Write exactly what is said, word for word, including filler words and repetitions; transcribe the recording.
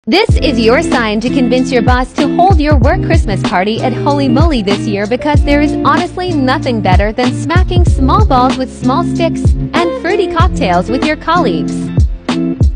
This is your sign to convince your boss to hold your work Christmas party at Holy Moly this year, because there is honestly nothing better than smacking small balls with small sticks and fruity cocktails with your colleagues.